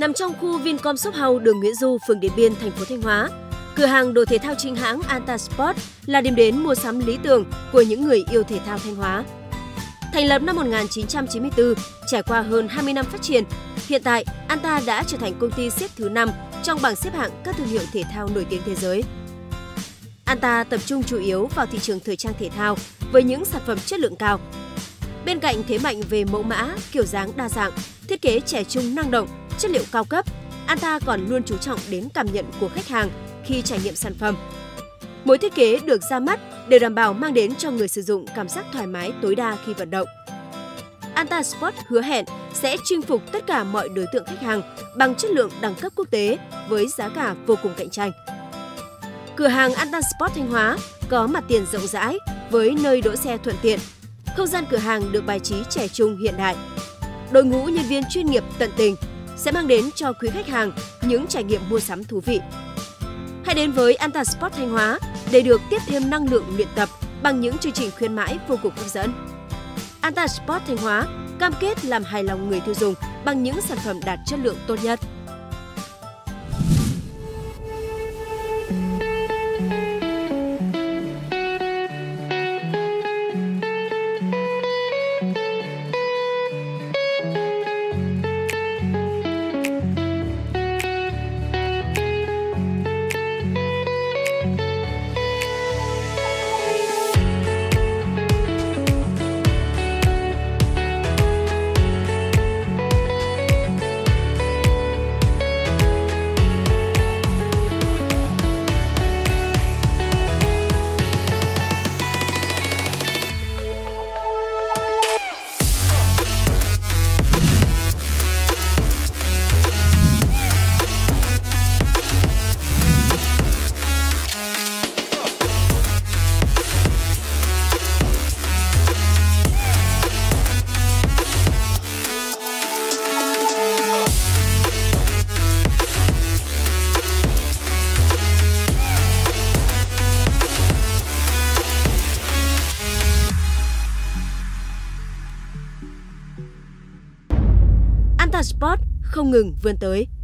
Nằm trong khu Vincom Shop House, đường Nguyễn Du, phường Điện Biên, thành phố Thanh Hóa, cửa hàng đồ thể thao chính hãng Anta Sport là điểm đến mua sắm lý tưởng của những người yêu thể thao Thanh Hóa. Thành lập năm 1994, trải qua hơn 20 năm phát triển, hiện tại Anta đã trở thành công ty xếp thứ 5 trong bảng xếp hạng các thương hiệu thể thao nổi tiếng thế giới. Anta tập trung chủ yếu vào thị trường thời trang thể thao với những sản phẩm chất lượng cao. Bên cạnh thế mạnh về mẫu mã, kiểu dáng đa dạng, thiết kế trẻ trung năng động, chất liệu cao cấp, Anta còn luôn chú trọng đến cảm nhận của khách hàng khi trải nghiệm sản phẩm. Mỗi thiết kế được ra mắt đều đảm bảo mang đến cho người sử dụng cảm giác thoải mái tối đa khi vận động. Anta Sport hứa hẹn sẽ chinh phục tất cả mọi đối tượng khách hàng bằng chất lượng đẳng cấp quốc tế với giá cả vô cùng cạnh tranh. Cửa hàng Anta Sport Thanh Hóa có mặt tiền rộng rãi với nơi đỗ xe thuận tiện. Không gian cửa hàng được bài trí trẻ trung hiện đại. Đội ngũ nhân viên chuyên nghiệp tận tình sẽ mang đến cho quý khách hàng những trải nghiệm mua sắm thú vị. Hãy đến với Anta Sport Thanh Hóa để được tiếp thêm năng lượng luyện tập bằng những chương trình khuyến mãi vô cùng hấp dẫn. Anta Sport Thanh Hóa cam kết làm hài lòng người tiêu dùng bằng những sản phẩm đạt chất lượng tốt nhất. Anta Sport không ngừng vươn tới.